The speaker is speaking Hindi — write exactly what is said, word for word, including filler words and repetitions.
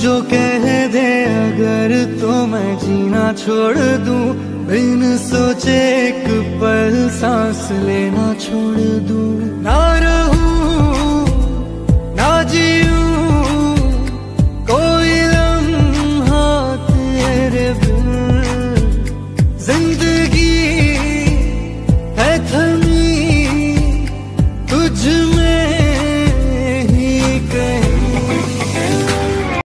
जो कह दे अगर तो मैं जीना छोड़ दूं, बिन सोचे एक पल सांस लेना छोड़ दूं।